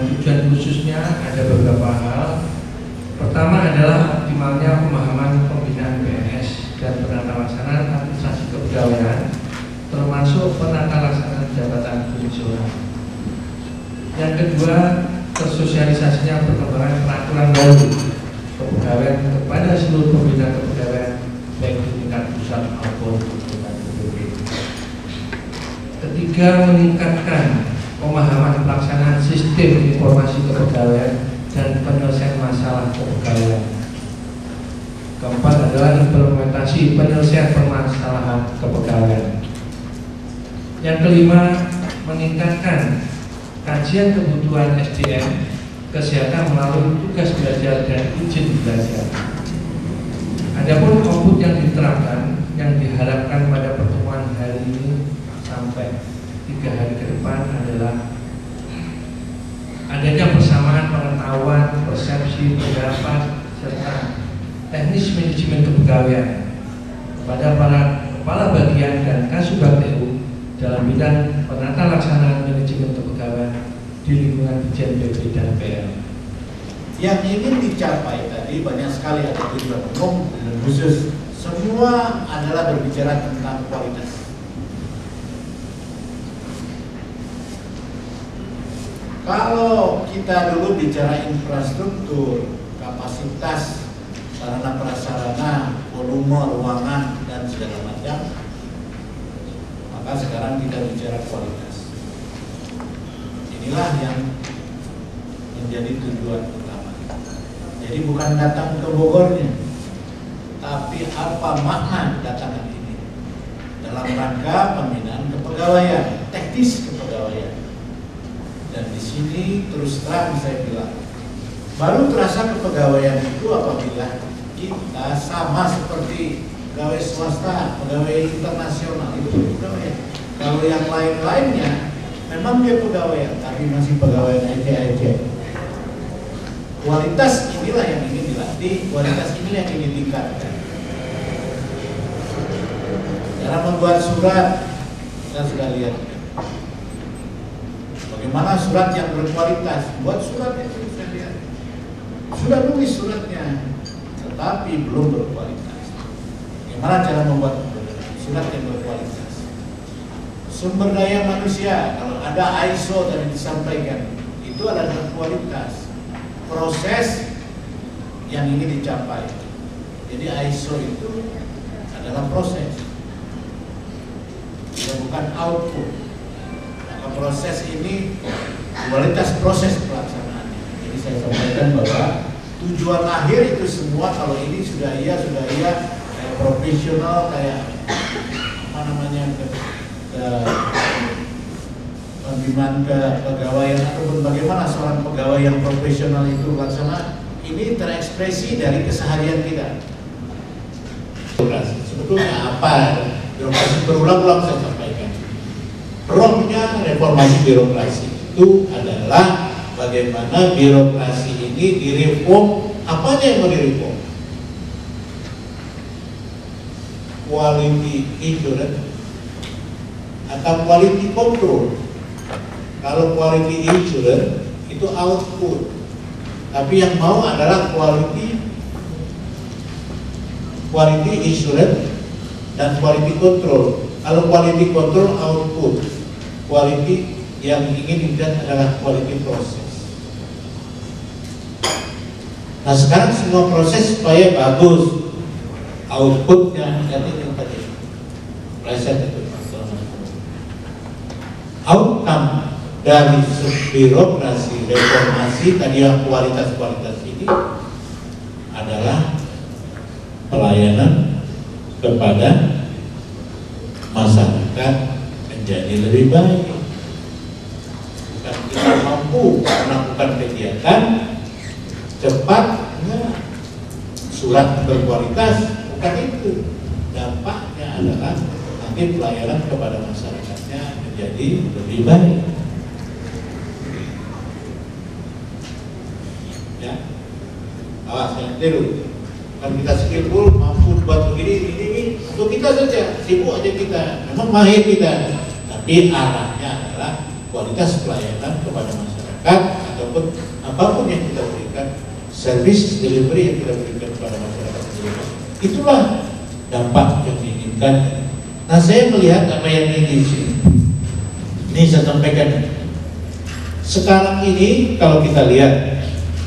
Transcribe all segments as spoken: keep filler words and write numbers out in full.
tujuan khususnya ada beberapa hal. Pertama adalah optimalnya pemahaman pembinaan P N S dan penata laksanaan administrasi kepegawaian, termasuk penata laksanaan jabatan fungsional. Yang kedua, tersosialisasinya perkembangan peraturan baru kepegawaian kepada seluruh pembina kepegawaian baik di tingkat pusat maupun di tingkat P B B. Ketiga, meningkatkan pemahaman pelaksanaan sistem informasi kepegawaian dan penyelesaian masalah kepegawaian. Keempat adalah implementasi penyelesaian permasalahan kepegawaian. Yang kelima, meningkatkan kajian kebutuhan S D M kesehatan melalui tugas belajar dan izin belajar. Adapun output yang diterapkan yang diharapkan pada pertemuan hari ini sampai tiga hari ke depan adalah adanya persamaan pengetahuan, persepsi, pendapat, serta teknis manajemen kepegawaian kepada para kepala bagian dan Kasubag T U dalam bidang penata laksanaan manajemen kepegawaian di lingkungan Ditjen P B dan P L. Yang ingin dicapai tadi banyak sekali, ada tujuan umum dan khusus. Semua adalah berbicara tentang kualitas. Kalau kita dulu bicara infrastruktur, kapasitas, sarana prasarana, volume, ruangan, dan segala macam, maka sekarang kita bicara kualitas. Inilah yang menjadi tujuan utama. Jadi bukan datang ke Bogornya, tapi apa makna datangan ini dalam rangka pembinaan kepegawaian, teknis kepegawaian. Dan di sini terus terang saya bilang, baru terasa kepegawaian itu apabila kita sama seperti pegawai swasta, pegawai internasional, itu pegawai. Kalau yang lain-lainnya memang dia pegawai, tapi masih pegawai aja-aja. Kualitas inilah yang ingin dilatih, kualitas inilah yang ingin ditingkatkan. Cara membuat surat, kita sudah lihat. Bagaimana surat yang berkualitas? Buat surat itu saya lihat. Sudah nulis suratnya, tetapi belum berkualitas. Bagaimana cara membuat surat yang berkualitas? Sumber daya manusia, kalau ada I S O tadi disampaikan, itu adalah berkualitas. Proses yang ingin dicapai. Jadi I S O itu adalah proses, ya, bukan output. Maka proses ini kualitas proses pelaksanaannya. Jadi saya sampaikan bahwa tujuan akhir itu semua, kalau ini sudah iya, sudah iya, kayak profesional, kayak apa namanya, ke, ke pembinaan kepegawaian ataupun bagaimana seorang pegawai yang profesional itu laksana, ini terekspresi dari keseharian kita. Sebetulnya apa birokrasi? Berulang-ulang saya sampaikan, rohnya reformasi birokrasi itu adalah bagaimana birokrasi ini direform. Apanya yang mau direform? Quality assurance atau quality control. Kalau quality assurance itu output, tapi yang mau adalah quality quality assurance dan quality control. Kalau quality control output, quality yang ingin dilihat adalah quality proses. Nah sekarang semua proses supaya bagus, outputnya nanti yang tadi preset itu outcome dari birokrasi reformasi tadi yang kualitas-kualitas ini adalah pelayanan kepada masyarakat menjadi lebih baik. Bukan kita mampu melakukan kegiatan cepat, enggak. Surat berkualitas, bukan itu. Dampaknya adalah nanti pelayanan kepada masyarakatnya menjadi lebih baik. Ya, awas yang tiru. Kan kita skillful, mampu buat begini, ini, ini untuk kita saja, sibuk aja kita, memang mahir kita, tapi arahnya adalah kualitas pelayanan kepada masyarakat atau ataupun apapun yang kita berikan, service delivery yang kita berikan kepada masyarakat Indonesia, itulah dampak yang diinginkan. Nah, saya melihat apa yang ini di sini. Ini saya sampaikan. Sekarang ini kalau kita lihat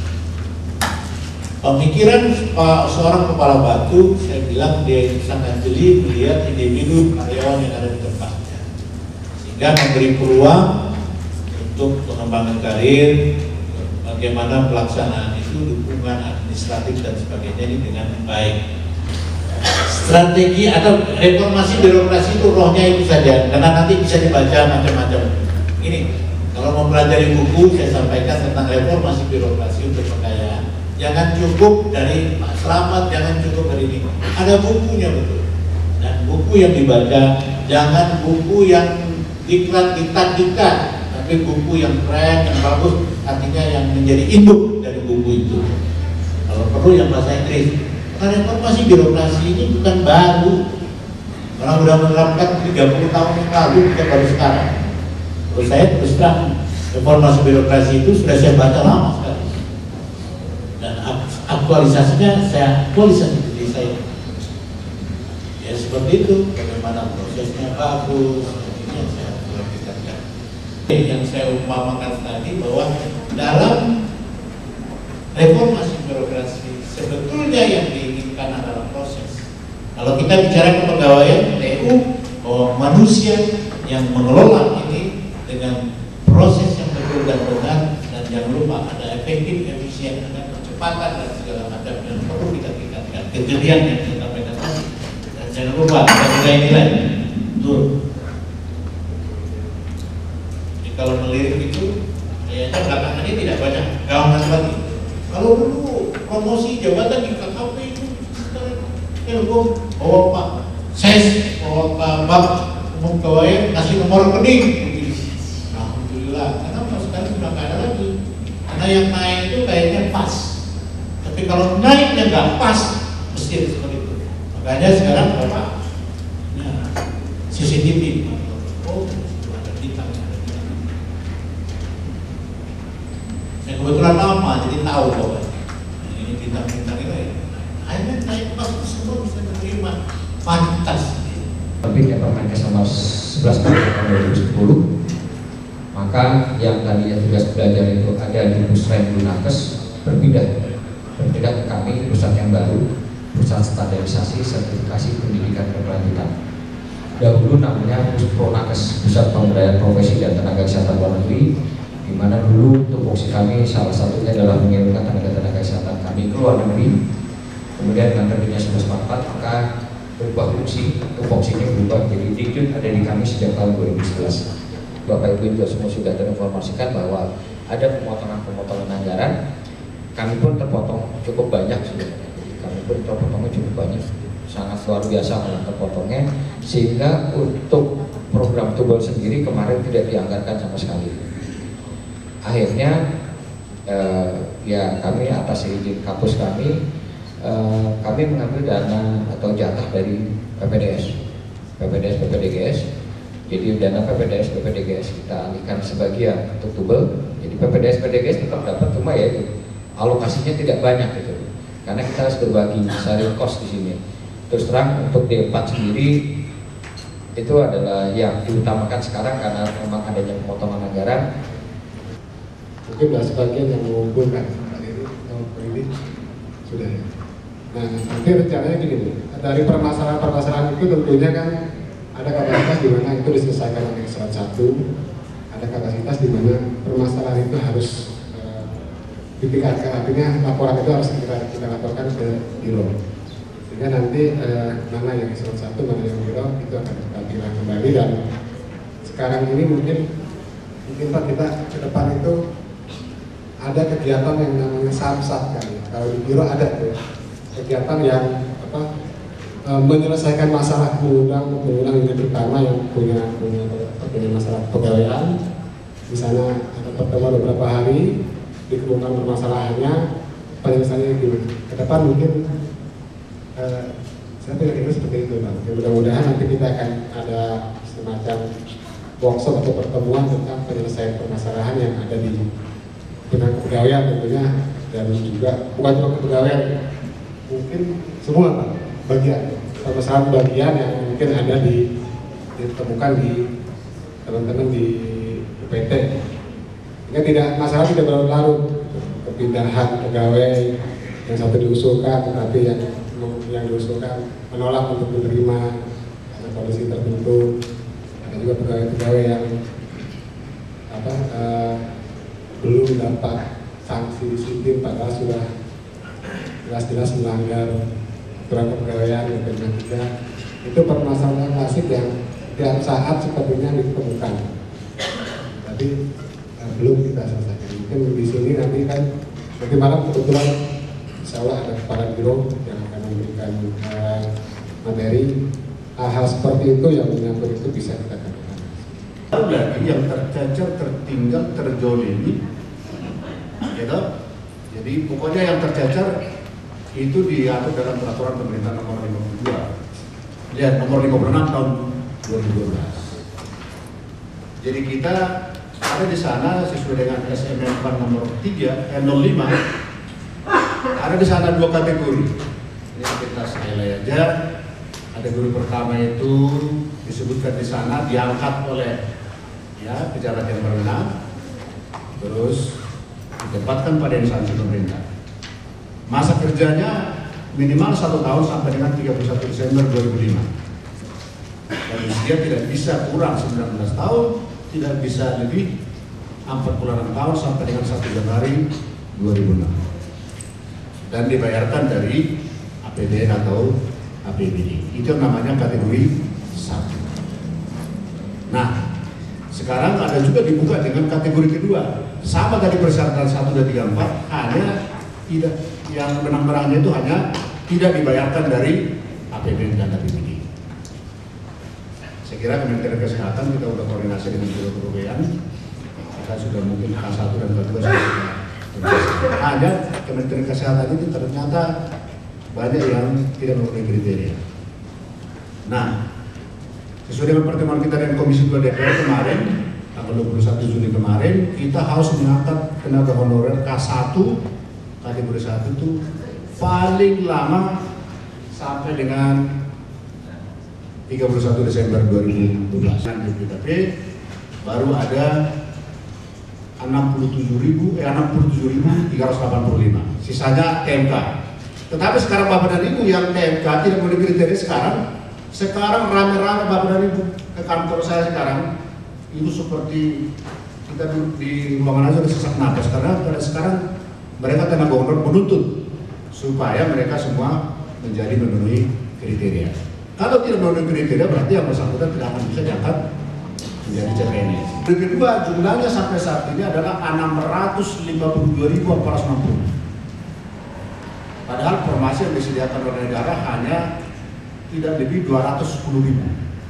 pemikiran uh, seorang kepala batu, saya bilang dia sangat jeli melihat individu karyawan yang ada di tempatnya, sehingga memberi peluang untuk pengembangan karir, bagaimana pelaksanaan itu, dukungan administratif dan sebagainya ini dengan baik. Strategi atau reformasi birokrasi itu rohnya itu saja, karena nanti bisa dibaca macam-macam. Ini kalau mempelajari buku, saya sampaikan tentang reformasi birokrasi untuk kekayaan. Jangan cukup dari Pak Slamet, jangan cukup dari ini. Ada bukunya betul. Dan buku yang dibaca, jangan buku yang diklat-diklat-diklat, tapi buku yang keren, yang bagus, artinya yang menjadi induk dari buku itu. Kalau perlu yang bahasa Inggris. Karena reformasi birokrasi ini bukan baru. Orang sudah menerapkan tiga puluh tahun yang lalu, kita baru sekarang. Terus saya terus terang, reformasi birokrasi itu sudah saya baca lama sekali. Dan aktualisasinya saya aktualisasi diri saya. Ya seperti itu, bagaimana prosesnya bagus, ini yang saya lakukan. Yang saya umpamakan tadi bahwa dalam reformasi birokrasi sebetulnya yang diinginkan adalah proses. Kalau kita bicara kepegawaian T U, bahwa manusia yang mengelola ini dengan proses yang betul dan benar, dan jangan lupa ada efektif, efisien, ada percepatan dan segala macam yang perlu kita tingkatkan. Kejadian yang kita sampaikan tadi, dan jangan lupa ada nilai-nilai. Betul. Jadi kalau melirik itu, kayaknya belakangan ini tidak banyak gaungan lagi. Kalau dulu promosi jabatan di K K P itu telepon, bawa Pak Ses, bawa Pak Bab, umum kewayaan, kasih nomor rekening. Alhamdulillah, karena sekarang sudah nggak ada lagi. Karena yang naik itu kayaknya pas. Tapi kalau naiknya nggak pas, mesti seperti itu. Makanya sekarang Bapak, nah, C C T V, oh, ada bintang, ada bintang. Saya kebetulan lama, jadi tahu bahwa ini bintang-bintang itu ya. Akhirnya naik pas semua bisa menerima, pantas. Terbitnya Permenkes nomor sebelas tahun dua ribu sepuluh, maka yang tadinya tugas belajar itu ada di Pusrem Dunakes berpindah berpindah ke kami, perusahaan yang baru, perusahaan standarisasi sertifikasi pendidikan berkelanjutan. Dahulu namanya Puspronakes, Pusat Pemberdayaan Profesi dan Tenaga Kesehatan Luar Negeri, di mana dulu tupoksi kami salah satunya adalah mengirimkan tenaga-tenaga kesehatan kami ke luar negeri. Kemudian dengan terbitnya sebelas empat puluh empat, maka berubah fungsi, tupoksinya berubah jadi Dikjud ada di kami sejak tahun dua ribu sebelas. Bapak Ibu juga semua sudah terinformasikan bahwa ada pemotongan-pemotongan anggaran. Kami pun terpotong cukup banyak sudah. Jadi kami pun terpotongnya cukup banyak, sangat luar biasa malah terpotongnya, sehingga untuk program tubal sendiri kemarin tidak dianggarkan sama sekali. Akhirnya eh, ya kami atas izin kampus kami, eh, kami mengambil dana atau jatah dari P P D S, P P D S, P P D G S. Jadi dana P P D S, P P D G S kita alihkan sebagian untuk tubal. Jadi P P D S, P P D G S tetap dapat, cuma ya itu alokasinya tidak banyak gitu. Karena kita harus berbagi sharing cost di sini. Terus terang untuk D empat sendiri itu adalah yang diutamakan sekarang karena memang adanya pemotongan anggaran. Mungkin ada sebagian yang mengumpulkan kali ini, kalau ini sudah ya. Nah, nanti rencananya gini nih, dari permasalahan-permasalahan itu tentunya kan ada kapasitas di mana itu diselesaikan oleh eselon satu, ada kapasitas di mana permasalahan itu harus uh, ditingkatkan, artinya laporan itu harus kita, kita laporkan ke biro. Sehingga nanti uh, mana yang eselon satu, mana yang biro itu akan kita bilang kembali. Dan sekarang ini mungkin mungkin Pak kita ke depan itu ada kegiatan yang namanya samsat kan. Kalau di biro ada tuh kegiatan yang apa e, menyelesaikan masalah, mengundang mengundang yang pertama yang punya punya, punya masalah pegawaian. Di sana ada pertemuan beberapa hari, dikemukakan permasalahannya, penyelesaiannya gimana. Ke depan mungkin e, saya pikir itu seperti itu Bang. Ya, mudah-mudahan nanti kita akan ada semacam workshop atau pertemuan tentang penyelesaian permasalahan yang ada di dengan kepegawaian tentunya, dan juga bukan cuma kepegawaian, mungkin semua Pak, bagian permasalahan bagian yang mungkin ada di ditemukan di teman-teman di U P T. Ini tidak, masalah tidak berlarut, kepindahan pegawai yang satu diusulkan tetapi yang yang diusulkan menolak untuk menerima karena kondisi tertentu. Ada juga pegawai-pegawai yang apa uh, belum dapat sanksi disiplin padahal sudah jelas-jelas melanggar aturan kepegawaian yang kedua tiga. Itu permasalahan klasik yang tiap saat sepertinya ditemukan. Tapi uh, belum kita selesaikan. Mungkin di sini nanti kan nanti malam kebetulan insya Allah ada kepala biro yang akan memberikan uh, materi. Hal-hal seperti itu yang menyangkut itu bisa kita katakan. Lagi yang tercacar, tertinggal, terjolimi, gitu. Jadi pokoknya yang tercacar itu diatur dalam peraturan pemerintah nomor lima puluh dua, lihat nomor lima puluh enam tahun dua ribu dua belas. Jadi kita ada di sana sesuai dengan S M M nomor tiga, eh, nol lima, ada di sana dua kategori. Ini kita sekali aja. Kategori pertama itu disebutkan di sana diangkat oleh ya pejabat yang berwenang, terus ditempatkan pada instansi pemerintah. Masa kerjanya minimal satu tahun sampai dengan tiga puluh satu Desember dua ribu lima. Dan dia tidak bisa kurang sembilan belas tahun, tidak bisa lebih empat puluh enam tahun sampai dengan satu Januari dua ribu enam. Dan dibayarkan dari A P B N atau A P B D. Itu namanya kategori satu. Nah, sekarang ada juga dibuka dengan kategori kedua. Sama tadi persyaratan satu dan tiga empat, hanya tidak, yang benang-benangnya itu hanya tidak dibayarkan dari A P B N dan A P B D. Saya kira Kementerian Kesehatan kita sudah koordinasi dengan Biro Kepegawaian. Kita sudah mungkin K satu dan K dua sudah. Hanya Kementerian Kesehatan itu ternyata banyak yang tidak memenuhi kriteria. Nah, sesuai dengan pertemuan kita dengan Komisi dua D P R kemarin, tanggal dua puluh satu Juni kemarin, kita harus mengangkat tenaga honorer K satu, kategori satu itu paling lama sampai dengan tiga puluh satu Desember dua ribu dua belas. Dan di P K P baru ada enam puluh tujuh ribu tiga ratus delapan puluh lima, sisanya T M K. Tetapi sekarang Bapak dan Ibu yang T M K tidak memenuhi kriteria sekarang, sekarang rame-rame Bapak dan Ibu ke kantor saya sekarang, itu seperti kita di ruangan aja sesak napas karena pada sekarang mereka tenaga honorer menuntut supaya mereka semua menjadi memenuhi kriteria. Kalau tidak memenuhi kriteria berarti yang bersangkutan tidak akan bisa diangkat menjadi C P N S. Yang kedua, jumlahnya sampai saat ini adalah enam ratus lima puluh dua ribu empat ratus enam puluh. Padahal formasi yang disediakan oleh negara hanya tidak lebih dua ratus sepuluh ribu.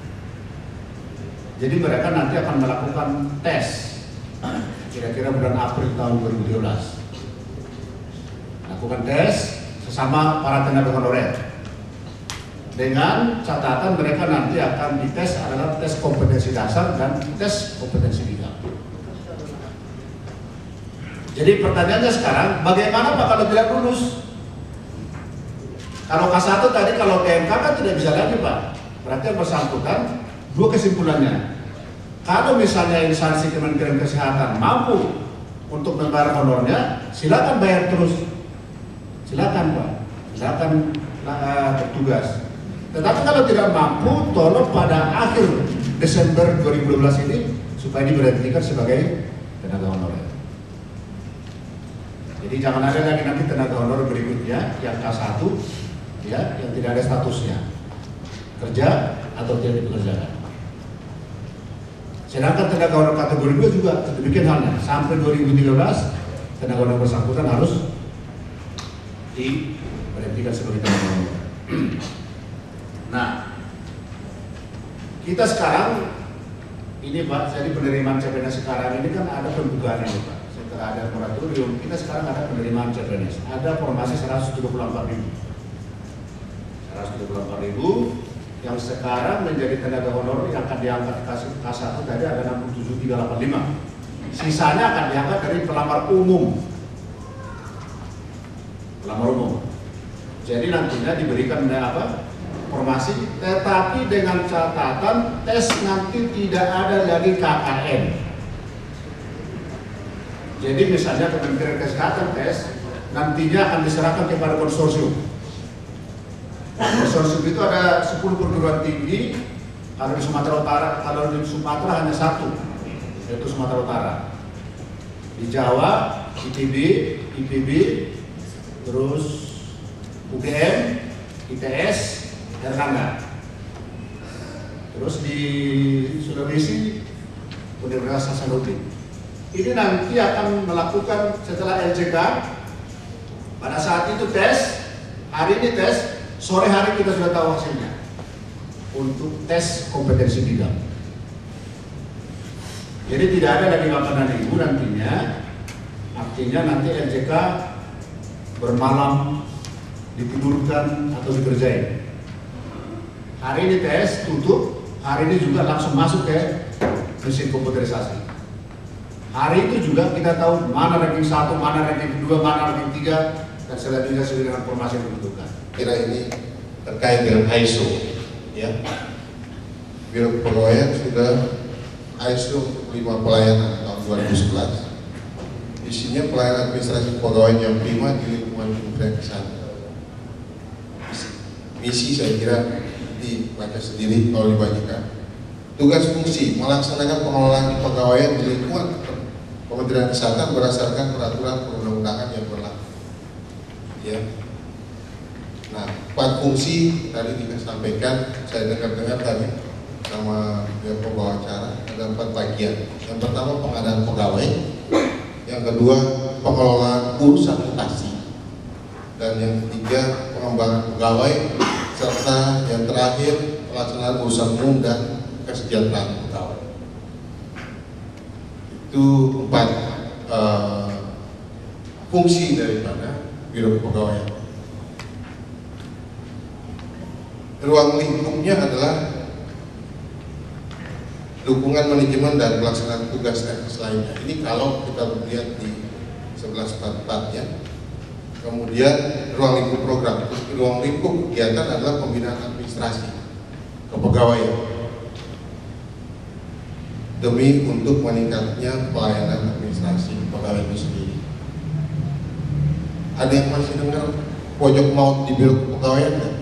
Jadi mereka nanti akan melakukan tes kira-kira bulan April tahun dua ribu tiga belas. Lakukan tes sesama para tenaga honorer. Dengan catatan mereka nanti akan dites adalah tes kompetensi dasar dan tes kompetensi bidang. Jadi pertanyaannya sekarang, bagaimana Pak kalau tidak lulus? Kalau K satu tadi, kalau T M K kan tidak bisa lagi Pak. Berarti yang bersangkutan, dua kesimpulannya. Kalau misalnya instansi Kementerian Kesehatan mampu untuk membayar honornya, silakan bayar terus. Silakan Pak, silakan uh, bertugas. Tetapi kalau tidak mampu, tolong pada akhir Desember dua ribu dua belas ini supaya diberhentikan sebagai tenaga honorer. Jadi jangan ada lagi nanti tenaga honorer berikutnya yang K satu, ya, yang tidak ada statusnya kerja atau tidak dipekerjakan. Sedangkan tenaga honorer kategori dua juga demikian halnya. Sampai dua ribu tiga belas tenaga honorer bersangkutan harus diberhentikan sebagai tenaga honorer. Nah, kita sekarang ini Pak, jadi penerimaan C P N S sekarang ini kan ada pembukaan ini Pak. Setelah ada moratorium, kita sekarang ada penerimaan C P N S. Ada formasi seratus tujuh puluh empat ribu. seratus tujuh puluh empat ribu yang sekarang menjadi tenaga honorer yang akan diangkat K satu tadi ada enam puluh tujuh ribu tiga ratus delapan puluh lima. Sisanya akan diangkat dari pelamar umum. Pelamar umum. Jadi nantinya diberikan apa? Informasi, tetapi dengan catatan tes nanti tidak ada lagi K K N. Jadi misalnya Kementerian Kesehatan tes nantinya akan diserahkan kepada konsorsium. Konsorsium itu ada sepuluh perguruan tinggi. Kalau di Sumatera Utara, kalau di Sumatera hanya satu, yaitu Sumatera Utara. Di Jawa, I T B, I P B, terus U G M, I T S, Erlangga. Terus di Sulawesi, Universitas Hasanuddin. Ini nanti akan melakukan setelah L J K. Pada saat itu tes, hari ini tes, sore hari kita sudah tahu hasilnya untuk tes kompetensi bidang. Jadi tidak ada lagi makanan ibu nantinya, artinya nanti L J K bermalam ditidurkan atau dikerjain. Hari ini tes tutup, hari ini juga langsung masuk ke mesin komputerisasi. Hari itu juga kita tahu mana ranking satu, mana ranking dua, mana ranking tiga, dan selanjutnya sesuai dengan informasi yang dibutuhkan. Kira ini terkait dengan I S O, ya. Biro Kepegawaian sudah I S O untuk lima pelayanan tahun dua ribu sebelas. Isinya pelayanan administrasi kepegawaian yang prima di lingkungan Kementerian Kesehatan. Misi saya kira dibaca sendiri kalau dibagikan. Tugas fungsi melaksanakan pengelolaan kepegawaian di lingkungan Kementerian Kesehatan berdasarkan peraturan perundang-undangan yang berlaku. Ya. Nah, empat fungsi tadi kita sampaikan, saya dengar-dengar tadi sama yang pembawa acara, ada empat bagian. Yang pertama pengadaan pegawai, yang kedua pengelolaan urusan mutasi, dan yang ketiga pengembangan pegawai, serta yang terakhir pelaksanaan urusan umum dan kesejahteraan pegawai. Itu empat uh, fungsi daripada Biro Kepegawaian. Ruang lingkupnya adalah dukungan manajemen dan pelaksanaan tugas teknis lainnya. Ini kalau kita lihat di sebelas empat puluh empat ya. Kemudian ruang lingkup program, ruang lingkup kegiatan adalah pembinaan administrasi kepegawaian demi untuk meningkatnya pelayanan administrasi pegawai itu sendiri. Ada yang masih dengar pojok maut di Biro Kepegawaian kan?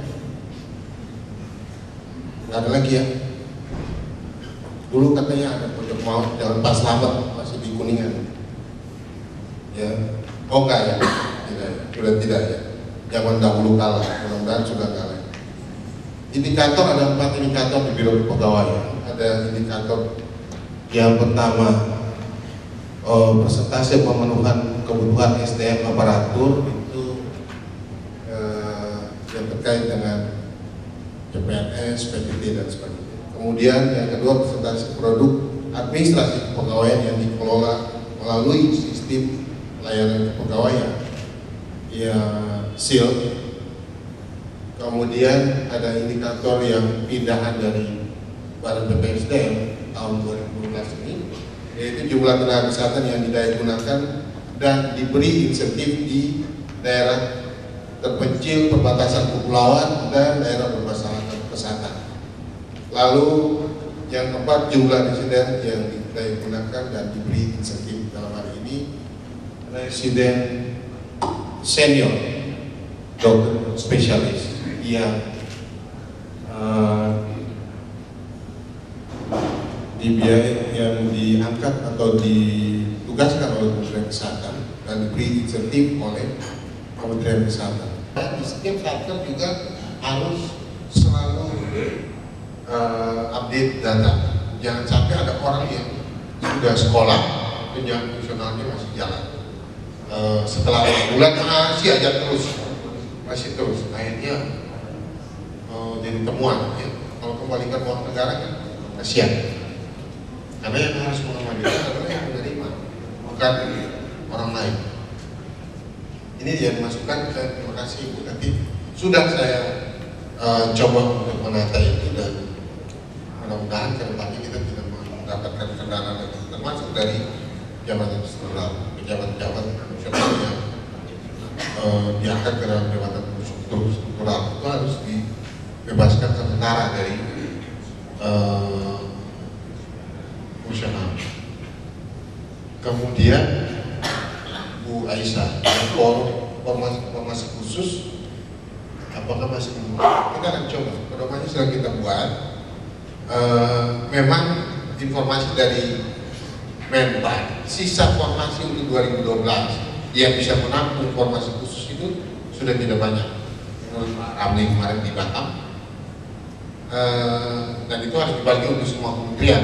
Nggak ada lagi ya. Dulu katanya ada pojok maut jalan Pak Slamet masih di Kuningan. Ya, oh enggak ya, tidak, sudah tidak ya. Zaman dahulu kalah, mudah-mudahan sudah kalah. Indikator ada empat indikator di Biro Kepegawaian. Ada indikator yang pertama oh, persentase pemenuhan kebutuhan S D M aparatur itu eh, yang terkait dengan C P N S, P T T dan sebagainya. Kemudian yang kedua persentase produk administrasi kepegawaian yang dikelola melalui sistem layanan kepegawaian ya S I L. Kemudian ada indikator yang pindahan dari Badan P P S D M tahun dua ribu dua belas ini, yaitu jumlah tenaga kesehatan yang didaya gunakan dan diberi insentif di daerah terpencil, perbatasan kepulauan dan daerah bermasalah kesehatan. Lalu yang keempat jumlah residen yang didaya gunakan dan diberi insentif dalam hari ini residen senior dokter spesialis yang uh, dibiayai yang diangkat atau ditugaskan oleh Kementerian Kesehatan dan diberi insentif oleh Kementerian Kesehatan. Dan di setiap satker juga harus selalu uh, update data. Jangan sampai ada orang yang sudah sekolah, jenjang profesionalnya masih jalan. Uh, setelah bulan masih aja terus, masih terus. Akhirnya uh, jadi temuan. Ya. Kalau kembalikan uang negara kan kasihan. Karena yang harus mengembalikan adalah yang menerima, bukan orang lain. Ini dia dimasukkan. Saya terima kasih Ibu Tati. Sudah saya uh, coba untuk menata itu dan mudah-mudahan ke depannya kita tidak mendapatkan kendala lagi, termasuk dari jabatan struktural, pejabat-pejabat fungsional yang uh, diangkat ke dalam jabatan struktural itu harus dibebaskan sementara dari uh, fungsional. Kemudian Bu Aisyah, formasi, formasi khusus, apakah masih kita akan coba, pedomannya sedang kita buat. Uh, memang informasi dari Menpan, sisa formasi untuk dua ribu dua belas yang bisa menampung formasi khusus itu sudah tidak banyak. Menurut Pak Ramli kemarin di Batam, uh, dan itu harus dibagi untuk semua kementerian.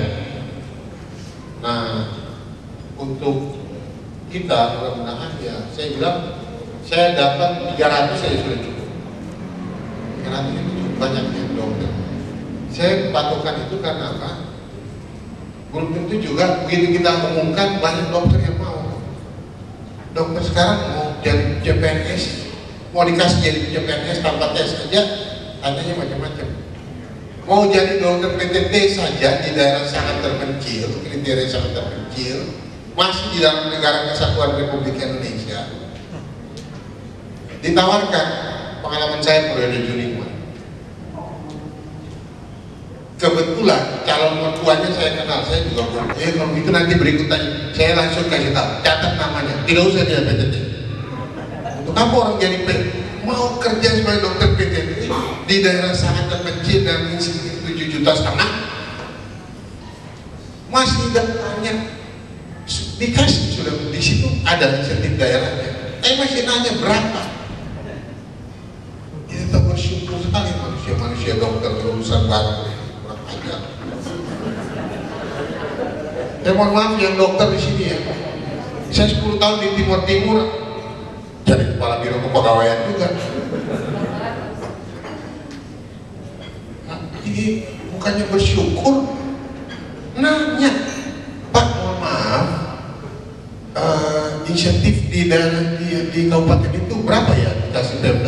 Nah, untuk kita mudah-mudahan ya, saya bilang saya dapat tiga ratus saya sudah cukup. tiga ratus itu cukup banyak ya dokter. Saya patokan itu karena apa? Belum tentu juga begitu kita umumkan banyak dokter yang mau. Dokter sekarang mau jadi C P N S, mau dikasih jadi C P N S tanpa tes saja, tanyanya macam-macam. Mau jadi dokter P T T saja di daerah sangat terpencil, kriteria sangat terpencil, masih di dalam negara kesatuan Republik Indonesia. Ditawarkan, pengalaman saya periode Juni kemarin. Kebetulan calon mertuanya saya kenal, saya juga boleh. Ya kalau itu nanti berikutnya saya langsung kasih tahu, catat namanya, tidak usah dia P T T. Untuk apa orang jadi P T T? Mau kerja sebagai dokter P T T di daerah sangat terpencil dan miskin tujuh juta setengah, masih datanya dikasih sudah di situ ada insentif daerahnya. Saya masih nanya berapa? Kita bersyukur sekali manusia-manusia dokter lulusan baru. Ya mohon maaf yang dokter di sini ya. Saya sepuluh tahun di Timur Timur jadi kepala biro kepegawaian juga. Nah, ini bukannya bersyukur, nanya, Pak mohon maaf, uh, insentif di daerah di, di kabupaten itu berapa ya dikasih Pemda?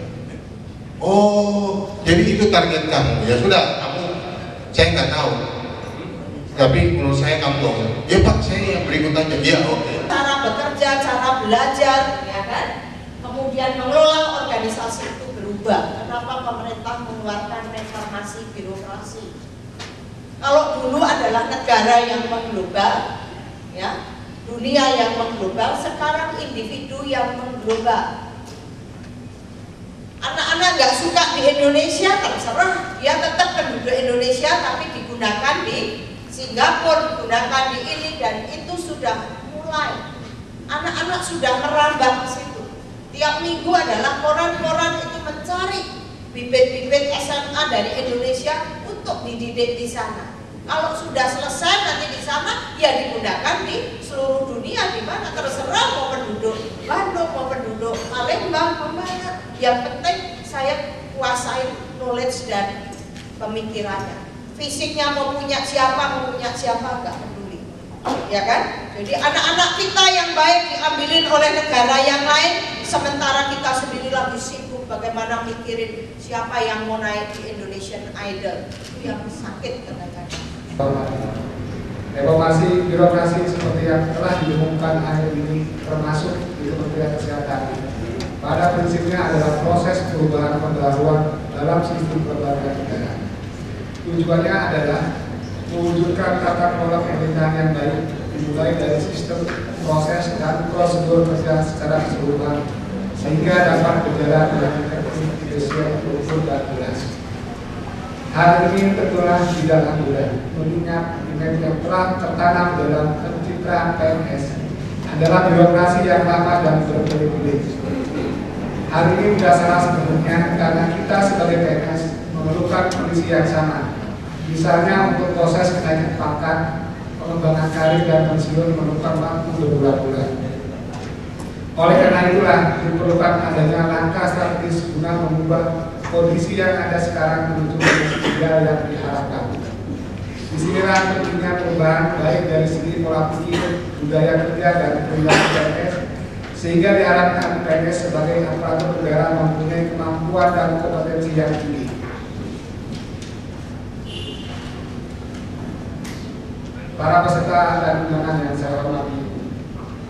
Oh, jadi itu target kamu. Ya sudah, kamu saya nggak tahu. Tapi menurut saya kamu dong, ya Pak saya yang berikut aja, ya oke. Okay. Cara bekerja, cara belajar, ya kan? Kemudian mengelola organisasi itu berubah. Kenapa pemerintah mengeluarkan reformasi birokrasi? Kalau dulu adalah negara yang mengglobal, ya, dunia yang mengglobal, sekarang individu yang mengglobal. Anak-anak nggak suka di Indonesia, terserah, dia tetap penduduk Indonesia, tapi digunakan di Singapura, digunakan di ini, dan itu sudah mulai. Anak-anak sudah merambah ke situ. Tiap minggu adalah koran-koran itu mencari bibit-bibit S M A dari Indonesia untuk dididik di sana. Kalau sudah selesai nanti di sana, ya digunakan di seluruh dunia, di mana terserah mau penduduk Bandung, mau penduduk Palembang, mana. Yang penting saya kuasai knowledge dan pemikirannya. Fisiknya mau punya siapa, mau punya siapa, nggak peduli, ya kan? Jadi anak-anak kita yang baik diambilin oleh negara yang lain, sementara kita sendiri lagi sibuk bagaimana mikirin siapa yang mau naik di Indonesian Idol. Itu yang sakit kadang-kadang. Reformasi birokrasi seperti yang telah diumumkan hari ini termasuk di Kementerian Kesehatan, pada prinsipnya adalah proses perubahan pendahuluan dalam sistem kelembagaan negara. Tujuannya adalah mewujudkan tata kelola pemerintahan yang baik, dimulai dari sistem, proses, dan prosedur kerja secara keseluruhan, sehingga dapat berjalan dengan efektif, efisien, terukur, dan jelas. Hal ini tentulah tidak mudah, mengingat nilai yang telah tertanam dalam pencitraan P N S adalah birokrasi yang lama dan berbelit-belit. Hal ini tidak salah sebenarnya karena kita sebagai P N S memerlukan kondisi yang sama. Misalnya untuk proses kenaikan pangkat, pengembangan karir dan pensiun memerlukan waktu berbulan-bulan. Oleh karena itulah diperlukan adanya langkah strategis guna mengubah kondisi yang ada sekarang menuju kondisi ideal yang diharapkan. Disinilah pentingnya perubahan baik dari segi pola pikir, budaya kerja, dan perilaku P N S, sehingga diharapkan P N S sebagai aparatur negara mempunyai kemampuan dan kompetensi yang tinggi. Para peserta dan undangan yang saya hormati,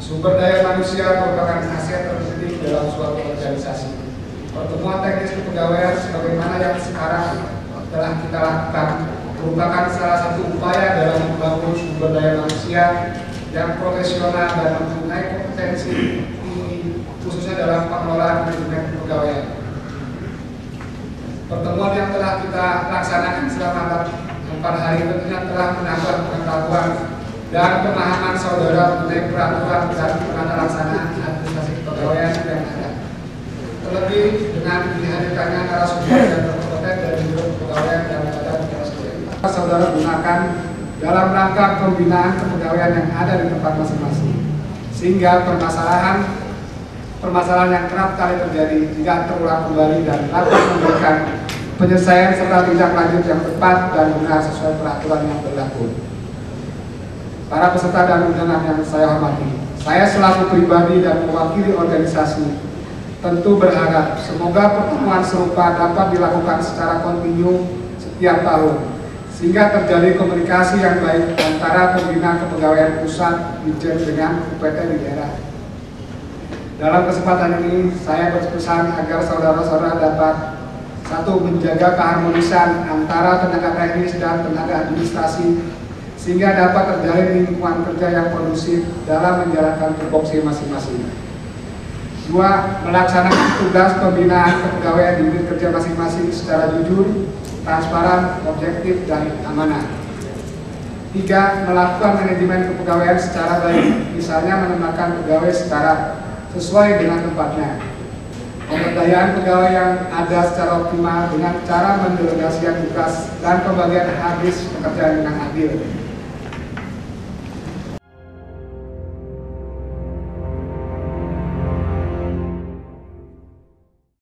Sumber daya manusia merupakan aset terpenting dalam suatu organisasi. Pertemuan teknis kepegawaian sebagaimana yang sekarang telah kita lakukan merupakan salah satu upaya dalam membangun sumber daya manusia yang profesional dan mempunyai kompetensi tinggi khususnya dalam pengelolaan manajemen kepegawaian. Pertemuan yang telah kita laksanakan selama empat hari tentunya telah menambah pengetahuan dan pemahaman saudara mengenai peraturan dan penata laksanaan administrasi kepegawaian yang ada. Terlebih dengan dihadirkannya narasumber yang berkompeten dari Biro Kepegawaian dan Badan Presiden. Saudara gunakan dalam rangka pembinaan kepegawaian yang ada di tempat masing-masing, sehingga permasalahan permasalahan yang kerap kali terjadi tidak terulang kembali dan dapat memberikan penyelesaian serta tindak lanjut yang tepat dan benar sesuai peraturan yang berlaku. Para peserta dan undangan yang saya hormati, saya selaku pribadi dan mewakili organisasi tentu berharap semoga pertemuan serupa dapat dilakukan secara kontinu setiap tahun, sehingga terjadi komunikasi yang baik antara pembina kepegawaian pusat Dirjen dengan U P T di daerah. Dalam kesempatan ini, saya berpesan agar saudara-saudara dapat satu, menjaga keharmonisan antara tenaga teknis dan tenaga administrasi, sehingga dapat terjalin lingkungan kerja yang kondusif dalam menjalankan tupoksi masing-masing. Dua, melaksanakan tugas pembinaan kepegawaian di unit kerja masing-masing secara jujur, transparan, objektif, dan amanah. Tiga, melakukan manajemen kepegawaian secara baik, misalnya menempatkan pegawai secara sesuai dengan tempatnya. Pemberdayaan pegawai yang ada secara optimal dengan cara mendelegasikan tugas dan pembagian habis pekerjaan dengan adil.